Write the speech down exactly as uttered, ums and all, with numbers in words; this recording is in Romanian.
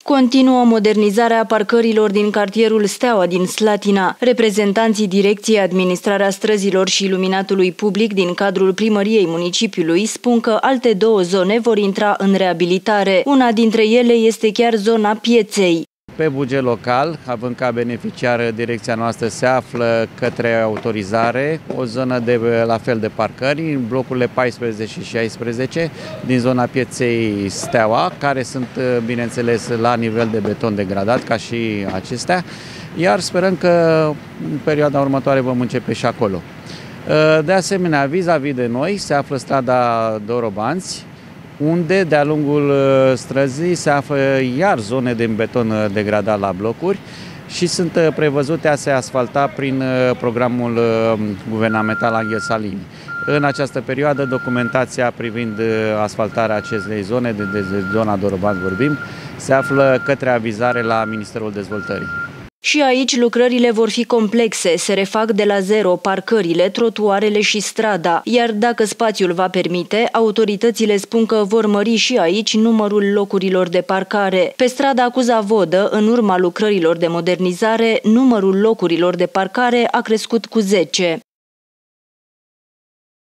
Continuă modernizarea parcărilor din cartierul Steaua din Slatina. Reprezentanții Direcției Administrarea Străzilor și Iluminatului Public din cadrul primăriei municipiului spun că alte două zone vor intra în reabilitare. Una dintre ele este chiar zona Pieței. Pe buget local, având ca beneficiar direcția noastră, se află către autorizare o zonă de la fel de parcări, în blocurile paisprezece și șaisprezece din zona Pieței Steaua, care sunt, bineînțeles, la nivel de beton degradat, ca și acestea, iar sperăm că în perioada următoare vom începe și acolo. De asemenea, vis-a-vis de noi se află strada Dorobanți, unde de-a lungul străzii se află iar zone de beton degradat la blocuri și sunt prevăzute a se asfalta prin programul guvernamental Angel Salini. În această perioadă, documentația privind asfaltarea acestei zone, de, de zona Dorobanți vorbim, se află către avizare la Ministerul Dezvoltării. Și aici lucrările vor fi complexe, se refac de la zero parcările, trotuarele și strada, iar dacă spațiul va permite, autoritățile spun că vor mări și aici numărul locurilor de parcare. Pe strada Cuza-Vodă, în urma lucrărilor de modernizare, numărul locurilor de parcare a crescut cu zece.